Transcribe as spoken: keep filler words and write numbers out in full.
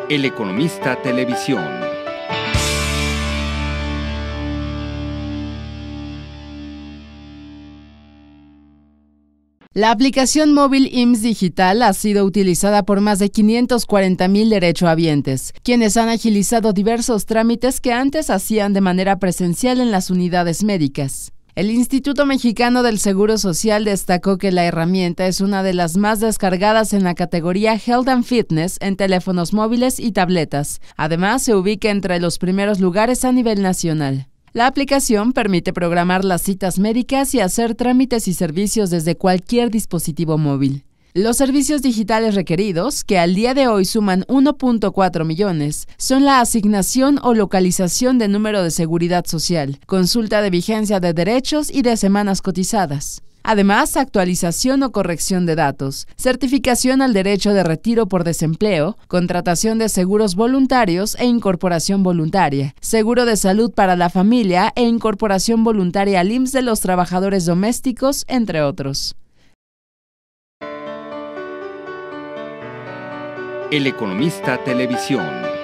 El Economista Televisión. La aplicación móvil I M S S Digital ha sido utilizada por más de quinientos cuarenta mil derechohabientes, quienes han agilizado diversos trámites que antes hacían de manera presencial en las unidades médicas. El Instituto Mexicano del Seguro Social destacó que la herramienta es una de las más descargadas en la categoría Health and Fitness en teléfonos móviles y tabletas. Además, se ubica entre los primeros lugares a nivel nacional. La aplicación permite programar las citas médicas y hacer trámites y servicios desde cualquier dispositivo móvil. Los servicios digitales requeridos, que al día de hoy suman uno punto cuatro millones, son la asignación o localización de número de seguridad social, consulta de vigencia de derechos y de semanas cotizadas. Además, actualización o corrección de datos, certificación al derecho de retiro por desempleo, contratación de seguros voluntarios e incorporación voluntaria, seguro de salud para la familia e incorporación voluntaria al I M S S de los trabajadores domésticos, entre otros. El Economista Televisión.